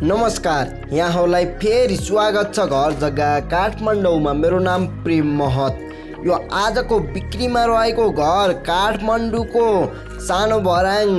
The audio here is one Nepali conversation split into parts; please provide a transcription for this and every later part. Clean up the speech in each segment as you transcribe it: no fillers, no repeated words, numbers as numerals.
नमस्कार, यहाँलाई फेरि स्वागत छ घर जग्गा काठमाडौँमा। मेरो नाम प्रेम महत। यो आजको बिक्रीमा रहेको घर काठमाडौँको सानो भर्याङ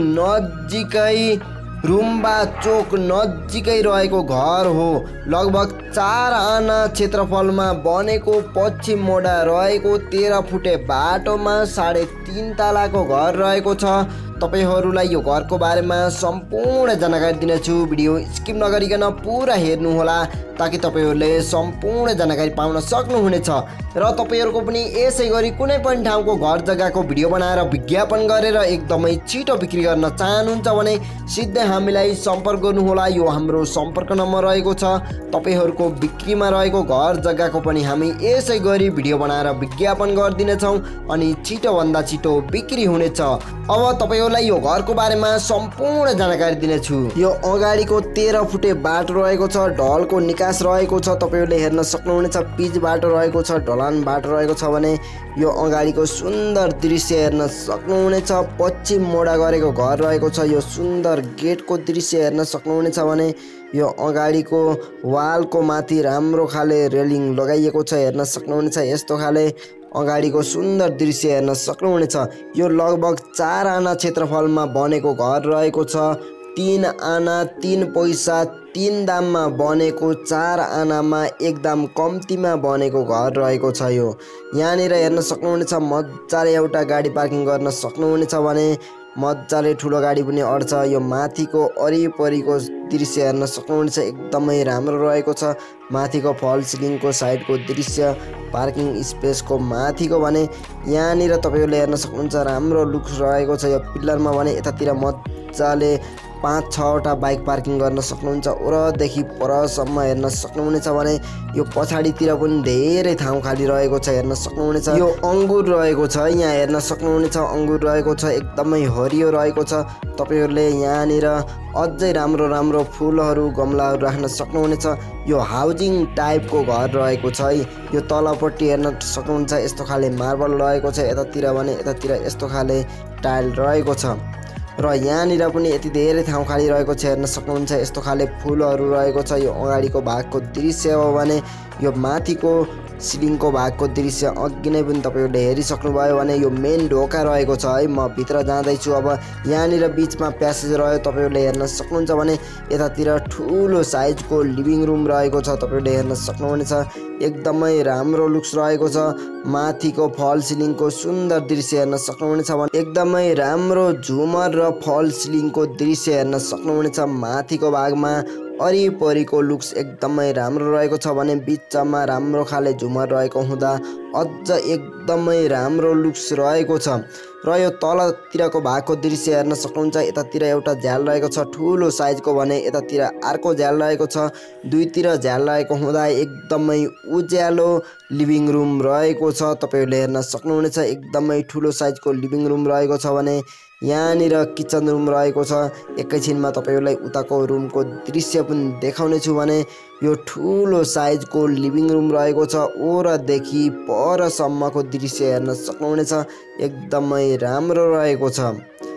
नजिकै रुम्बा चोक नजिकै रहेको घर हो। लगभग 4 आना क्षेत्रफलमा बनेको पश्चिम मोडा रहेको 13 फुटे बाटोमा 3.5 तलाको घर रहेको छ। तपाईहरुलाई यो घरको बारेमा सम्पूर्ण जानकारी दिनेछु। भिडियो स्किप नगरिकन पुरा हेर्नु होला ताकि तपाईहरुले सम्पूर्ण जानकारी पाउन सक्नुहुनेछ। र तपाईहरुको पनि यसै गरी कुनै पनि ठाउँको घर जग्गाको भिडियो बनाएर विज्ञापन गरेर एकदमै छिटो बिक्री गर्न चाहनुहुन्छ भने सिधै हामीलाई सम्पर्क गर्नु होला। यो हाम्रो सम्पर्क नम्बर रहेको छ। तपाईहरुको बिक्रीमा रहेको घर जग्गाको पनि हामी यसै गरी भिडियो बनाएर विज्ञापन गर्दिनेछौँ अनि छिटो भन्दा छिटो बिक्री हुनेछ। अब तपाईहरुलाई यो घरको बारेमा सम्पूर्ण जानकारी दिनेछु। यो अगाडिको 13 फुटे बाटो रहेको छ। ढलको निकास रहेको छ। तपाईहरुले हेर्न सक्नुहुनेछ। पिच बाटो रहेको छ, ढलान बाटो रहेको छ भने यो अगाडिको सुन्दर दृश्य हेर्न सक्नुहुनेछ। पश्चिम मोडा गरेको घर रहेको छ। यो सुन्दर गेटको दृश्य हेर्न सक्नुहुनेछ भने यो अगाडिको वालको माथि राम्रो खाले रेलिङ लगाइएको छ, हेर्न सक्नुहुनेछ। यस्तो खाले अगाडिको सुन्दर दृश्य हेर्न सक्नुहुनेछ। यो लगभग 4 आना क्षेत्रफलमा बनेको घर रहेको छ। 3 आना 3 पैसा 3 दाममा बनेको 4 आनामा एकदम कम्तीमा बनेको घर रहेको छ। यो यहाँनिर हेर्न सक्नुहुनेछ। मजाले एउटा गाडी पार्किङ गर्न सक्नुहुनेछ भने मजाले ठुलो गाडी पनि अड्छ। यो माथिको वरिपरिको दृश्य हेर्न सक्नुहुनेछ। एकदमै राम्रो रहेको छ। माथिको फल सिलिङको साइडको दृश्य, पार्किङ स्पेसको माथिको भने यहाँनिर तपाईहरुले हेर्न सक्नुहुन्छ। राम्रो लुक रहेको छ। यो पिलरमा भने यतातिर मजाले 5-6 वटा बाइक पार्किङ गर्न सक्नुहुन्छ। वरदेखि परसम्म हेर्न सक्नुहुनेछ भने यो पछाडितिर पनि धेरै ठाउँ खाली रहेको छ, हेर्न सक्नुहुनेछ। यो अंगुर रहेको छ। यहाँ हेर्न सक्नुहुनेछ अंगुर रहेको छ। एकदमै हरियो रहेको छ। तपाईहरुले यहाँनिर अझै राम्रो राम्रो फुलहरू गमलाहरू राख्न सक्नुहुनेछ। यो हाउजिङ टाइपको घर रहेको छ है। यो तलपट्टि हेर्न सक्नुहुन्छ। यस्तो खाले मार्बल रहेको छ। यतातिर भने यतातिर यस्तो खाले टाइल रहेको छ। र यहाँनिर पनि यति धेरै ठाउँ खाली रहेको छ, हेर्न सक्नुहुन्छ। यस्तो खाले फुलहरू रहेको छ। यो अगाडिको भागको दृश्य हो भने यो माथिको सिलिङको भागको दृश्य अघि नै पनि तपाईहरुले हेरिसक्नुभयो भने यो मेन ढोका रहेको छ है। म भित्र जाँदैछु। अब यहाँनिर बीचमा प्यासेज रह्यो, तपाईहरुले हेर्न सक्नुहुन्छ भने यतातिर ठुलो साइजको लिभिङ रुम रहेको छ, तपाईहरुले हेर्न सक्नुहुनेछ। एकदमै राम्रो लुक्स रहेको छ। माथिको फल सिलिङको सुन्दर दृश्य हेर्न सक्नुहुनेछ भने एकदमै राम्रो झुमर र फल सिलिङको दृश्य हेर्न सक्नुहुनेछ। माथिको भागमा वरिपरिको लुक्स एकदमै राम्रो रहेको छ भने बिचमा राम्रो खाले झुमर रहेको हुँदा अझ एकदमै राम्रो लुक्स रहेको छ। र यो तलतिरको भागको दृश्य हेर्न सक्नुहुन्छ। यतातिर एउटा झ्याल रहेको छ ठुलो साइजको भने यतातिर अर्को झ्याल रहेको छ। दुईतिर झ्याल रहेको हुँदा एकदमै उज्यालो लिभिङ रुम रहेको छ, तपाईहरुले हेर्न सक्नुहुनेछ। एकदमै ठुलो साइजको लिभिङ रुम रहेको छ भने यहाँनिर किचन रुम रहेको छ। एकैछिनमा तपाईहरुलाई उताको रुमको दृश्य पनि देखाउने छु भने यो ठुलो साइजको लिभिङ रुम रहेको छ। ओरदेखि परसम्मको दृश्य हेर्न सक्नुहुनेछ। एकदमै राम्रो रहेको छ।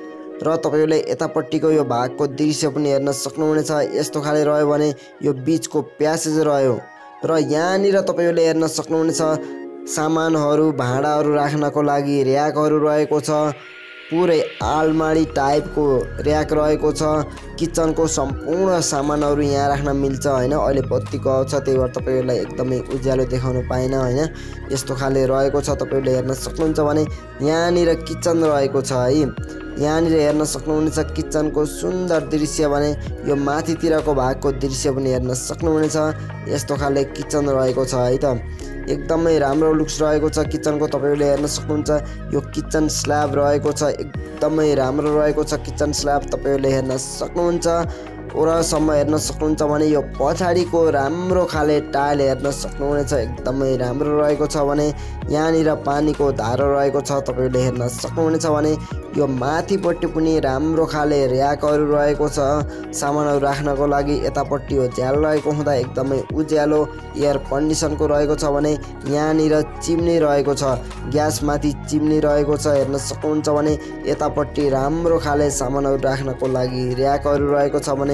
र तपाईहरुले यतापट्टिको यो भागको दृश्य पनि हेर्न सक्नुहुनेछ। यस्तो खाले रह्यो भने यो बीचको प्यासेज रह्यो। र यहाँनिर तपाईहरुले हेर्न सक्नुहुनेछ। सामानहरू भाँडाहरू राख्नको लागि र्याकहरू रहेको छ। पुरै आलमारी टाइपको र्याक रहेको छ। किचनको सम्पूर्ण सामानहरू यहाँ राख्न मिल्छ हैन। अहिले बत्ती गएको छ त्यही भएर तपाईहरुलाई एकदमै उज्यालो देखाउन पाइन हैन। यस्तो खाले रहेको छ। तपाईहरुले हेर्न सक्नुहुन्छ भने यहाँनिर किचन रहेको छ है। यहाँनिर हेर्न सक्नुहुनेछ किचनको सुन्दर दृश्य भने यो माथितिरको भागको दृश्य पनि हेर्न सक्नुहुनेछ। यस्तो खाले किचन रहेको छ है त। एकदमै राम्रो लुक्स रहेको छ किचनको, तपाईहरुले हेर्न सक्नुहुन्छ। यो किचन स्ल्याब रहेको छ। एकदमै राम्रो रहेको छ किचन स्ल्याब, तपाईहरुले हेर्न सक्नुहुन्छ। वरसम्म हेर्न सक्नुहुन्छ भने यो पछाडिको राम्रो खाले टाइल हेर्न सक्नुहुनेछ। एकदमै राम्रो रहेको छ भने यहाँनिर पानीको धारो रहेको छ, तपाईहरुले हेर्न सक्नुहुनेछ भने यो माथिपट्टि पनि राम्रो खाले र्याकहरू रहेको छ सामानहरू राख्नको लागि। यतापट्टि यो झ्याल रहेको हुँदा एकदमै उज्यालो एयर कन्डिसनको रहेको छ भने यहाँनिर चिम्नी रहेको छ। ग्यास माथि चिम्नी रहेको छ, हेर्न सक्नुहुन्छ भने यतापट्टि राम्रो खाले सामानहरू राख्नको लागि र्याकहरू रहेको छ भने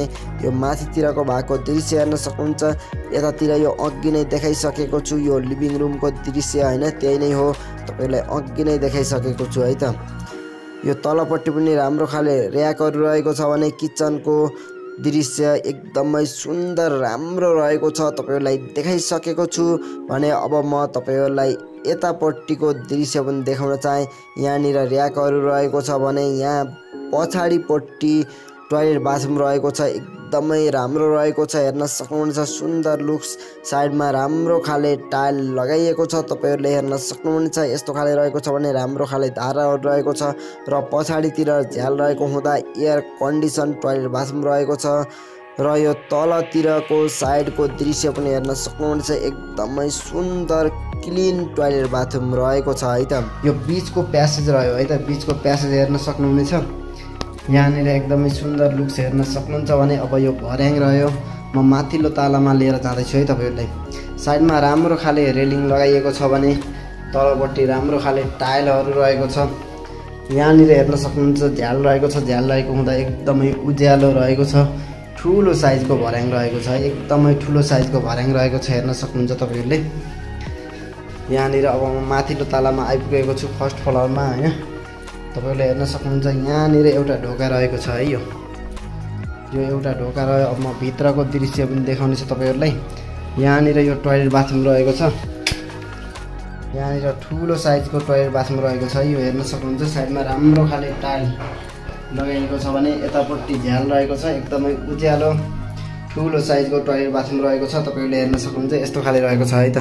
यो माथितिरको भागको दृश्य हेर्न सक्नुहुन्छ। यतातिर यो अघि नै देखाइसकेको छु, यो लिभिङ रुमको दृश्य हैन, त्यही नै हो, तपाईलाई अघि नै देखाइसकेको छु है त। यो तलपट्टि पनि राम्रो खाले र्याकहरू रहेको छ भने किचनको दृश्य एकदमै सुन्दर राम्रो रहेको छ, तपाईलाई देखाइसकेको छु भने अब म तपाईलाई यतापट्टिको दृश्य पनि देखाउन चाहे। यहाँनिर र्याकहरू रहेको छ भने यहाँ पछाडिपट्टि टोयलेट बाथरुम रहेको छ, एकदमै राम्रो रहेको छ, हेर्न सक्नुहुन्छ सुन्दर लुक्स। साइडमा राम्रो खाले टाइल लगाइएको छ, तपाईहरुले हेर्न सक्नुहुन्छ यस्तो खाले रहेको छ भने राम्रो खाले धाराहरू रहेको छ र पछाडितिर झ्याल रहेको हुँदा एयर कन्डिसन टोयलेट बाथरुम रहेको छ र यो तलतिरको साइडको दृश्य पनि हेर्न सक्नुहुन्छ एकदमै सुन्दर क्लिन टोयलेट बाथरुम रहेको छ है त। यो बीचको प्यासेज रह्यो है त, बीचको प्यासेज हेर्न सक्नुहुनेछ। यहाँनिर एकदमै सुन्दर लुक्स हेर्न सक्नुहुन्छ भने अब यो भर्याङ रह्यो, म माथिल्लो तालामा लिएर जाँदैछु है तपाईहरुलाई। साइडमा राम्रो खाले रेलिङ लगाइएको छ भने तलपट्टि राम्रो खाले टाइलहरू रहेको छ। यहाँनिर हेर्न सक्नुहुन्छ झ्याल रहेको छ, झ्याल रहेको हुँदा एकदमै उज्यालो रहेको छ, ठुलो साइजको भर्याङ रहेको छ, एकदमै ठुलो साइजको भर्याङ रहेको छ, हेर्न सक्नुहुन्छ तपाईहरुले। यहाँनिर अब म माथिल्लो तालामा आइपुगेको छु, फर्स्ट फ्लोरमा हैन, तपाईहरुले हेर्न सक्नुहुन्छ। यहाँनिर एउटा ढोका रहेको छ है, यो एउटा ढोका रह्यो। अब म भित्रको दृश्य पनि देखाउने छु तपाईहरुलाई। यहाँनिर यो टोयलेट बाथरुम रहेको छ, यहाँनिर ठुलो साइजको टोयलेट बाथरुम रहेको छ, यो हेर्न सक्नुहुन्छ। साइडमा राम्रो खाले टाइल लगाइएको छ भने यतापट्टि झ्याल रहेको छ, एकदमै उज्यालो ठुलो साइजको टोयलेट बाथरुम रहेको छ, तपाईहरुले हेर्न सक्नुहुन्छ यस्तो खाले रहेको छ है त।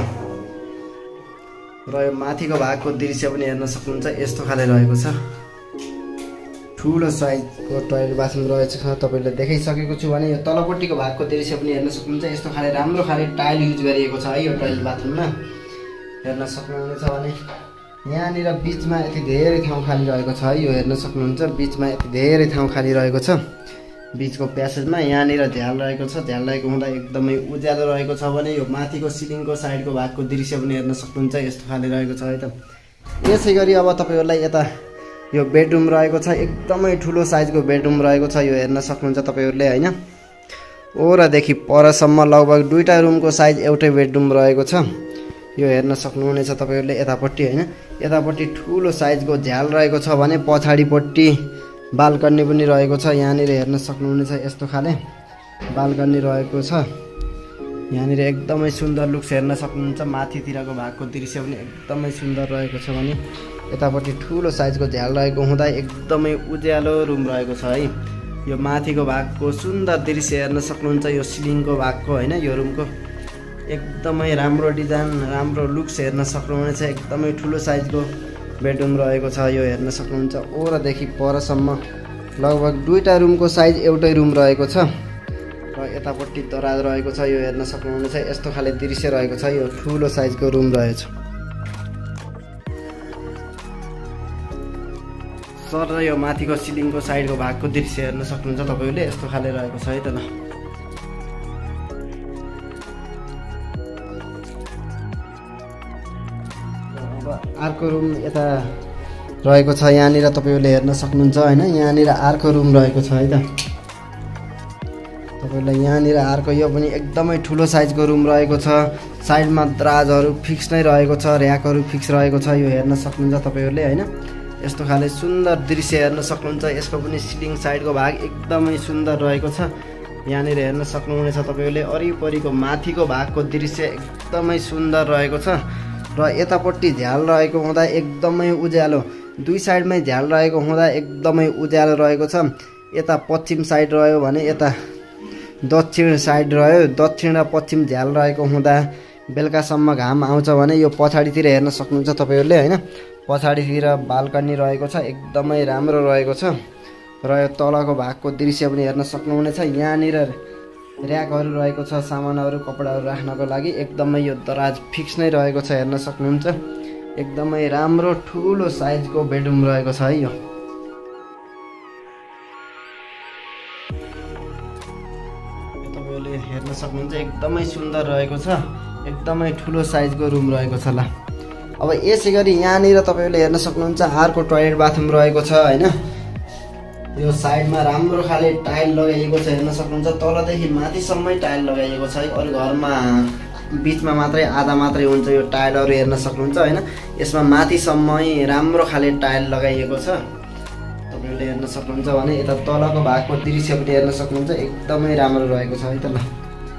र यो माथिको भागको दृश्य पनि हेर्न सक्नुहुन्छ यस्तो खाले रहेको छ, ठुलो साइजको टोयलेट बाथरुम रहेको छ, तपाईहरुले देखाइसकेको छु भने। यो तलपट्टिको भागको दृश्य पनि हेर्न सक्नुहुन्छ, यस्तो खाले राम्रो खाले टाइल युज गरिएको छ है यो टोयलेट बाथरुममा, हेर्न सक्नुहुनेछ भने। यहाँनिर बीचमा यति धेरै ठाउँ खाली रहेको छ है, यो हेर्न सक्नुहुन्छ, बीचमा यति धेरै ठाउँ खाली रहेको छ बीचको प्यासेजमा। यहाँनिर झ्याल रहेको छ, झ्याल रहेको हुँदा एकदमै उज्यालो रहेको छ भने यो माथिको सिलिङको साइडको भागको दृश्य पनि हेर्न सक्नुहुन्छ यस्तो खाले रहेको छ है त। यसै गरी अब तपाईहरुलाई यता यो बेडरुम रहेको छ, एकदमै ठुलो साइजको बेडरुम रहेको छ, यो हेर्न सक्नुहुन्छ तपाईहरुले हैन। ओरादेखि परसम्म लगभग दुईटा रुमको साइज एउटै बेडरुम रहेको छ, यो हेर्न सक्नुहुनेछ तपाईहरुले। यतापट्टि हैन, यतापट्टि ठुलो साइजको झ्याल रहेको छ भने पछाडिपट्टि बाल्कनी पनि रहेको छ, यहाँनिर हेर्न सक्नुहुनेछ यस्तो खाले बाल्कनी रहेको छ। यहाँनिर एकदमै सुन्दर लुक्स हेर्न सक्नुहुन्छ, माथितिरको भागको दृश्य पनि एकदमै सुन्दर रहेको छ भने यतापट्टि ठुलो साइजको झ्याल रहेको हुँदा एकदमै उज्यालो रुम रहेको छ है। यो माथिको भागको सुन्दर दृश्य हेर्न सक्नुहुन्छ, यो सिलिङको भागको हैन, यो रुमको एकदमै राम्रो डिजाइन राम्रो लुक्स हेर्न सक्नुहुनेछ, एकदमै ठुलो साइजको बेडरुम रहेको छ, यो हेर्न सक्नुहुन्छ। ओरादेखि परसम्म लगभग दुईटा रुमको साइज एउटै रुम रहेको छ र यतापट्टि दराज रहेको छ, यो हेर्न सक्नुहुनेछ यस्तो खाले दृश्य रहेको छ, यो ठुलो साइजको रुम रहेछ। सर यो माथिको सिलिङको साइडको भागको दृश्य हेर्न सक्नुहुन्छ तपाईहरुले, यस्तो खाले रहेको छ है त ल। अर्को रुम यता रहेको छ, यहाँनिर तपाईहरुले हेर्न सक्नुहुन्छ हैन, यहाँनिर अर्को रुम रहेको छ है त तपाईहरुलाई। यहाँनिर अर्को यो पनि एकदमै ठुलो साइजको रुम रहेको छ, साइडमा दराजहरू फिक्स नै रहेको छ, र्याकहरू फिक्स रहेको छ, यो हेर्न सक्नुहुन्छ तपाईहरुले हैन। यस्तो खाले सुन्दर दृश्य हेर्न सक्नुहुन्छ, यसको पनि सिलिङ साइडको भाग एकदमै सुन्दर रहेको छ, यहाँनिर हेर्न सक्नुहुनेछ तपाईहरुले। वरिपरिको माथिको भागको दृश्य एकदमै सुन्दर रहेको छ र यतापट्टि झ्याल रहेको हुँदा एकदमै उज्यालो, दुई साइडमै झ्याल रहेको हुँदा एकदमै उज्यालो रहेको छ। यता पश्चिम साइड रह्यो भने यता दक्षिण साइड रह्यो, दक्षिण र पश्चिम झ्याल रहेको हुँदा बेलुकासम्म घाम आउँछ भने यो पछाडितिर हेर्न सक्नुहुन्छ तपाईहरुले हैन। पछाडितिर बाल्कनी रहेको छ, एकदमै राम्रो रहेको छ र यो तलको भागको दृश्य पनि हेर्न सक्नुहुनेछ। यहाँनिर र्याकहरू रहेको छ, सामानहरू कपडाहरू राख्नको लागि, एकदमै यो दराज फिक्स नै रहेको छ, हेर्न सक्नुहुन्छ एकदमै राम्रो ठुलो साइजको बेडरुम रहेको छ है यो। तपाईहरुले हेर्न सक्नुहुन्छ एकदमै सुन्दर रहेको छ, एकदमै ठुलो साइजको रुम रहेको छ ल। अब यसै गरी यहाँनिर तपाईहरुले हेर्न सक्नुहुन्छ अर्को टोयलेट बाथरुम रहेको छ हैन। यो साइडमा राम्रो खाले टाइल लगाइएको छ, हेर्न सक्नुहुन्छ। तलदेखि माथिसम्मै टाइल लगाइएको छ है। अरू घरमा बिचमा मात्रै आधा मात्रै हुन्छ यो टाइलहरू, हेर्न सक्नुहुन्छ होइन। यसमा माथिसम्मै राम्रो खाले टाइल लगाइएको छ, तपाईँहरूले हेर्न सक्नुहुन्छ भने। यता तलको भागको दृश्य पनि हेर्न सक्नुहुन्छ, एकदमै राम्रो रहेको छ है त। ल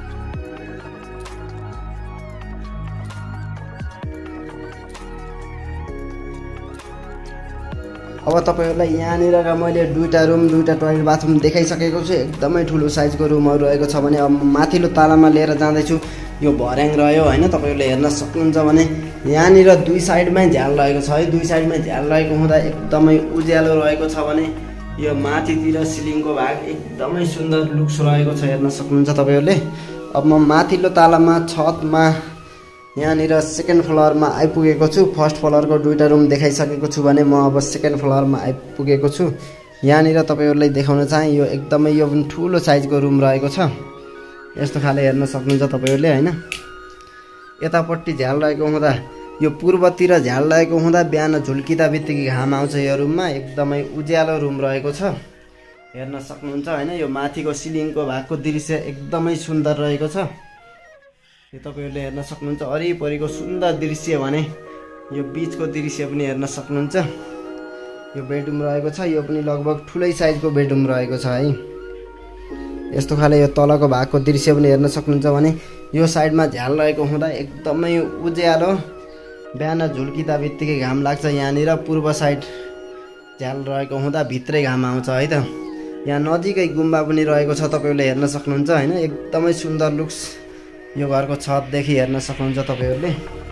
अब तपाईँहरूलाई यहाँनिरका मैले दुईवटा रुम, दुईवटा टोयलेट बाथरुम देखाइसकेको छु। एकदमै ठुलो साइजको रुमहरू रहेको छ भने अब माथिल्लो तालामा लिएर जाँदैछु। यो भर्याङ रह्यो होइन, तपाईँहरूले हेर्न सक्नुहुन्छ भने यहाँनिर दुई साइडमै झ्याल रहेको छ है। दुई साइडमै झ्याल रहेको हुँदा एकदमै उज्यालो रहेको छ भने यो माथितिर सिलिङको भाग एकदमै सुन्दर लुक्स रहेको छ, हेर्न सक्नुहुन्छ तपाईँहरूले। अब म माथिल्लो तालामा छतमा यहाँनिर सेकेन्ड फ्लोरमा आइपुगेको छु। फर्स्ट फ्लोरको दुईवटा रुम देखाइसकेको छु भने म अब सेकेन्ड फ्लोरमा आइपुगेको छु। यहाँनिर तपाईँहरूलाई देखाउन चाहेँ यो एकदमै यो पनि ठुलो साइजको रुम रहेको छ। यस्तो खाले हेर्न सक्नुहुन्छ तपाईँहरूले होइन। यतापट्टि झ्याल रहेको हुँदा यो पूर्वतिर झ्याल रहेको हुँदा बिहान झुल्किँदा बित्तिकै घाम आउँछ यो रुममा। एकदमै उज्यालो रुम रहेको छ, हेर्न सक्नुहुन्छ होइन। यो माथिको सिलिङको भागको दृश्य एकदमै सुन्दर रहेको छ, यो तपाईँहरूले हेर्न सक्नुहुन्छ। वरिपरिको सुन्दर दृश्य भने यो बिचको दृश्य पनि हेर्न सक्नुहुन्छ। यो बेडरुम रहेको छ, यो पनि लगभग ठुलै साइजको बेडरुम रहेको छ है। यस्तो खाले यो तलको भागको दृश्य पनि हेर्न सक्नुहुन्छ भने यो साइडमा झ्याल रहेको हुँदा एकदमै उज्यालो, बिहान झुल्किँदा बित्तिकै घाम लाग्छ। यहाँनिर पूर्व साइड झ्याल रहेको हुँदा भित्रै घाम आउँछ है त। यहाँ नजिकै गुम्बा पनि रहेको छ, तपाईँहरूले हेर्न सक्नुहुन्छ होइन। एकदमै सुन्दर लुक्स यो घरको छतदेखि हेर्न सक्नुहुन्छ तपाईँहरूले।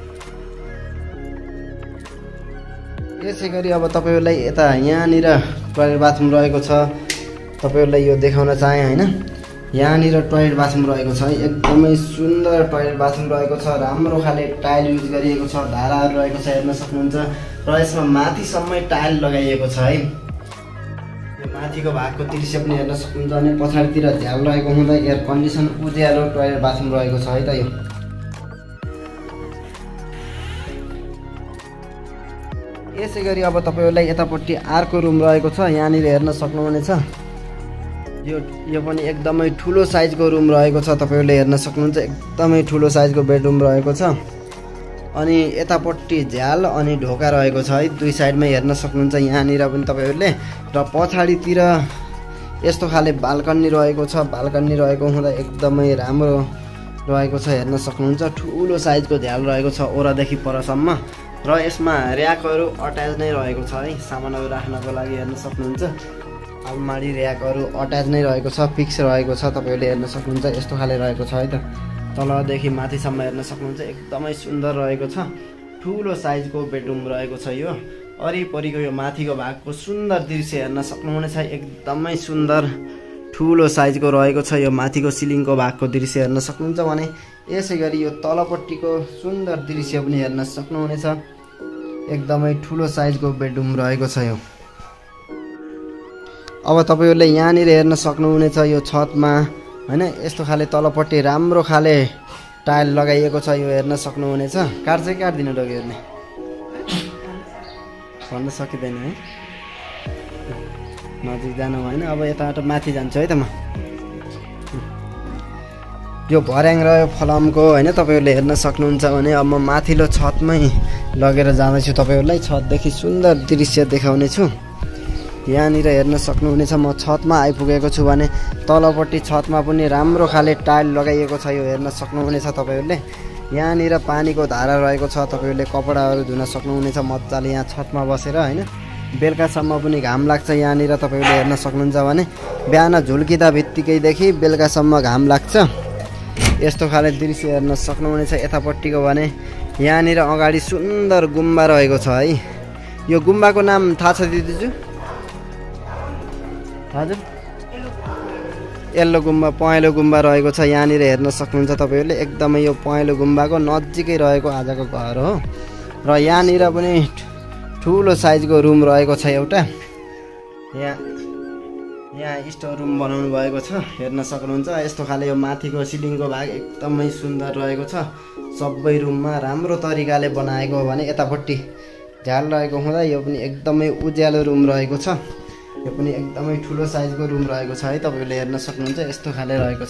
यसै गरी अब तपाईँहरूलाई यता यहाँनिर टोयलेट बाथरुम रहेको छ, तपाईँहरूलाई यो देखाउन चाहेँ होइन। यहाँनिर टोयलेट बाथरुम रहेको छ, एकदमै सुन्दर टोयलेट बाथरुम रहेको छ। राम्रो खाले टाइल युज गरिएको छ, धाराहरू रहेको छ, हेर्न सक्नुहुन्छ। र यसमा माथिसम्मै टाइल लगाइएको छ है। यो माथिको भागको दृश्य पनि हेर्न सक्नुहुन्छ अनि पछाडितिर झ्याल रहेको हुँदा एयर कन्डिसन उज्यालो टोयलेट बाथरुम रहेको छ है त। यो यसै गरी अब तपाईँहरूलाई यतापट्टि अर्को रुम रहेको छ, यहाँनिर हेर्न सक्नुहुनेछ। यो पनि एकदमै ठुलो साइजको रुम रहेको छ, तपाईँहरूले हेर्न सक्नुहुन्छ। एकदमै ठुलो साइजको बेडरुम रहेको छ अनि यतापट्टि झ्याल अनि ढोका रहेको छ है। दुई साइडमै हेर्न सक्नुहुन्छ यहाँनिर पनि तपाईँहरूले। र पछाडितिर यस्तो खाले बाल्कनी रहेको छ, बाल्कनी रहेको हुँदा एकदमै राम्रो रहेको छ, हेर्न सक्नुहुन्छ। ठुलो साइजको झ्याल रहेको छ ओरादेखि परसम्म। र यसमा र्याकहरू अट्याच नै रहेको छ है, सामानहरू राख्नको लागि हेर्न सक्नुहुन्छ। अलमारी र्याकहरू अट्याच नै रहेको छ, फिक्स रहेको छ, तपाईँहरूले हेर्न सक्नुहुन्छ। यस्तो खाले रहेको छ है त। तलदेखि माथिसम्म हेर्न सक्नुहुन्छ, एकदमै सुन्दर रहेको छ। ठुलो साइजको बेडरुम रहेको छ यो। वरिपरिको यो माथिको भागको सुन्दर दृश्य हेर्न सक्नुहुनेछ, एकदमै सुन्दर ठुलो साइजको रहेको छ। यो माथिको सिलिङको भागको दृश्य हेर्न सक्नुहुन्छ भने यसै गरी यो तलपट्टिको सुन्दर दृश्य पनि हेर्न सक्नुहुनेछ। एकदमै ठुलो साइजको बेडरुम रहेको छ यो। अब तपाईँहरूले यहाँनिर हेर्न सक्नुहुनेछ यो छतमा होइन। यस्तो खाले तलपट्टि राम्रो खाले टाइल लगाइएको छ, यो हेर्न सक्नुहुनेछ। काठ चाहिँ काटिदिनु डोक्यो हेर्ने भन्न सकिँदैन है, नजिक जानु भएन। अब यताबाट माथि जान्छु है त म। यो भर्याङ रह्यो फलामको होइन, तपाईँहरूले हेर्न सक्नुहुन्छ भने अब म माथिल्लो छतमै लगेर जाँदैछु। तपाईँहरूलाई छतदेखि सुन्दर दृश्य देखाउने छु। यहाँनिर हेर्न सक्नुहुनेछ म छतमा आइपुगेको छु भने तलपट्टि छतमा पनि राम्रो खाले टाइल लगाइएको छ, यो हेर्न सक्नुहुनेछ तपाईँहरूले। यहाँनिर पानीको धारा रहेको छ, तपाईँहरूले कपडाहरू धुन सक्नुहुनेछ मजाले यहाँ छतमा बसेर होइन। बेलुकासम्म पनि घाम लाग्छ यहाँनिर, तपाईँहरूले हेर्न सक्नुहुन्छ भने बिहान झुल्किँदा बित्तिकैदेखि बेलुकासम्म घाम लाग्छ। यस्तो खाले दृश्य हेर्न सक्नुहुनेछ यतापट्टिको भने। यहाँनिर अगाडि सुन्दर गुम्बा रहेको छ है। यो गुम्बाको नाम थाहा छ दिदीजु? हजुर, येल्लो गुम्बा, पहेँलो गुम्बा रहेको छ। यहाँनिर हेर्न सक्नुहुन्छ तपाईँहरूले। एकदमै यो पहेँलो गुम्बाको नजिकै रहेको आजको घर हो। र यहाँनिर पनि ठुलो साइजको रुम रहेको छ एउटा। यहाँ स्टोर रुम बनाउनु भएको छ, हेर्न सक्नुहुन्छ। यस्तो खाले यो माथिको सिलिङको भाग एकदमै सुन्दर रहेको छ। सबै रुममा राम्रो तरिकाले बनाएको हो भने यतापट्टि झ्याल रहेको हुँदा यो पनि एकदमै उज्यालो रुम रहेको छ। यो पनि एकदमै ठुलो साइजको रुम रहेको छ है, तपाईले हेर्न सक्नुहुन्छ यस्तो खाले रहेको छ।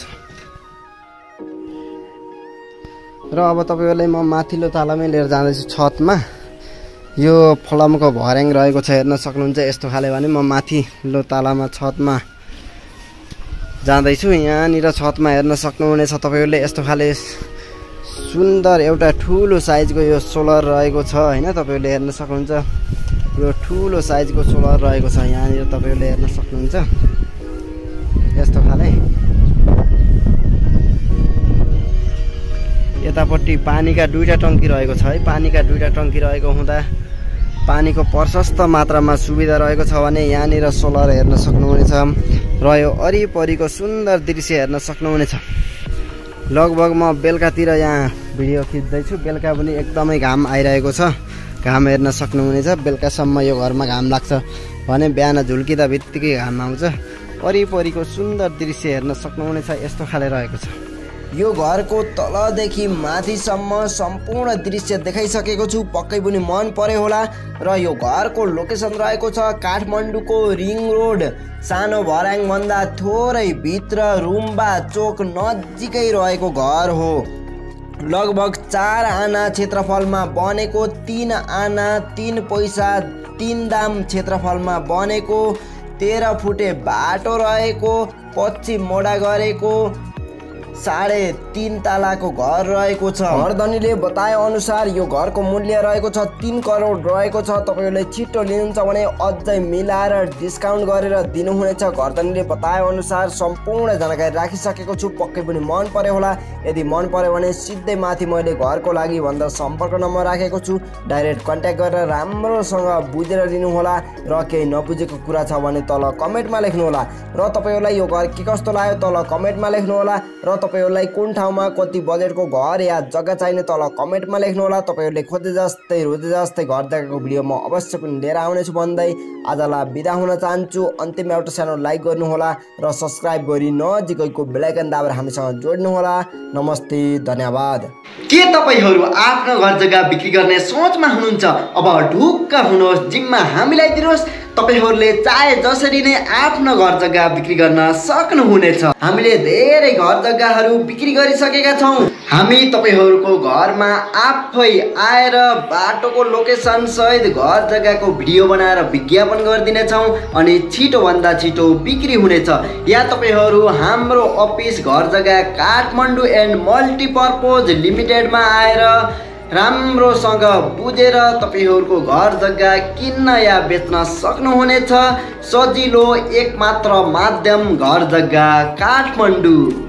र अब तपाईहरुलाई म माथिल्लो तलामै लिएर जाँदैछु छतमा। यो फलामको भर्याङ रहेको छ, हेर्न सक्नुहुन्छ यस्तो खाले। भने म माथिल्लो तलामा छतमा जाँदैछु। यहाँनिर छतमा हेर्न सक्नुहुनेछ तपाईहरुले यस्तो खाले सुन्दर एउटा ठुलो साइजको यो सोलर रहेको छ हैन। तपाईहरुले हेर्न सक्नुहुन्छ यो ठुलो साइजको सोलर रहेको छ। यहाँनिर तपाईहरुले हेर्न सक्नुहुन्छ यस्तो खाले। यतापट्टि पानीका दुईटा टंकी रहेको छ है। पानीका दुईटा टंकी रहेको हुँदा पानीको प्रशस्त मात्रामा सुविधा रहेको छ भने यहाँनिर सोलर हेर्न सक्नुहुनेछ र यो वरिपरिको सुन्दर दृश्य हेर्न सक्नुहुनेछ। लगभग म बेलुकातिर यहाँ भिडियो खिच्दैछु। बेलुका पनि एकदमै घाम आइरहेको छ। घाम हेर्न सक्नुहुनेछ। बेलुकासम्म यो घरमा घाम लाग्छ भने बिहान झुल्किँदा बित्तिकै घाम आउँछ। वरिपरिको सुन्दर दृश्य हेर्न सक्नुहुनेछ यस्तो खाले रहेको छ। यो घरको तलदेखि माथिसम्म सम्पूर्ण दृश्य देखाइसकेको छु। पक्कै पनि मन पर्यो होला। र यो घरको लोकेसन रहेको छ काठमाडौँको रिङ रोड सानो भर्याङ भन्दा थोरै भित्र रुम्बा चोक नजिकै रहेको घर हो। लगभग 4 आना क्षेत्रफलमा बनेको 3 आना 3 पैसा 3 दाम क्षेत्रफलमा बनेको 13 फुटे बाटो रहेको पश्चिम मोडा गरेको 3.5 तलाको घर रहेको छ। घरधनीले बताए अनुसार यो घरको मूल्य रहेको छ 3 करोड रहेको छ। तपाईहरुले छिटो लिनुहुन्छ भने अझै मिलाएर डिस्काउन्ट गरेर दिनुहुनेछ। घरधनीले बताए अनुसार सम्पूर्ण जानकारी राखिसकेको छु। पक्कै पनि मन पर्यो होला। यदि मन पर्यो भने सिधै माथि मैले घरको लागि भन्दा सम्पर्क नम्बर राखेको छु। डाइरेक्ट कन्ट्याक्ट गरेर राम्रोसँग बुझेर लिनु होला। र केही नबुझेको कुरा छ भने तल कमेन्टमा लेख्नु होला। र तपाईहरुलाई यो घर के कस्तो लाग्यो तल कमेन्टमा लेख्नु होला। र तपाईहरुलाई कुन ठाउँमा कति बजेटको घर या जग्गा चाहिने तल कमेन्टमा लेख्नु होला। तपाईहरुले खोजे जस्तै रोजे जस्तै घर जग्गाको भिडियो म अवश्य पनि लिएर आउनेछु भन्दै आजलाई बिदा हुन चाहन्छु। अन्तिममा एउटा सानो लाइक गर्नु होला र सब्स्क्राइब गरी नजिकैको बेल आइकन दाबेर हामीसँग जोड्नु होला। नमस्ते, धन्यवाद। के तपाईहरु आफ्नो घर जग्गा बिक्री गर्ने सोचमा हुनुहुन्छ? अब ढुक्क हुनुहोस्, जिम्मा हामीलाई दिनुहोस्। तपाईहरुले चाहे जसरी नै आफ्नो घर जग्गा बिक्री गर्न सक्नुहुनेछ। हामीले धेरै घर जग्गाहरू बिक्री गरिसकेका छौं। हामी तपाईहरुको घरमा आफै आएर बाटोको लोकेसन सहित घर जग्गाको भिडियो बनाएर विज्ञापन गरिदिनेछौं अनि छिटो भन्दा छिटो बिक्री हुनेछ। या तपाईहरु हाम्रो अफिस घर जग्गा काठमाडौँ एन्ड मल्टिपर्पज लिमिटेडमा आएर राम्रोसँग बुझेर तपाईहरुको घर जग्गा किन्न या बेच्न सक्नुहुनेछ। सजिलो एकमात्र माध्यम घर जग्गा काठमाडौँ।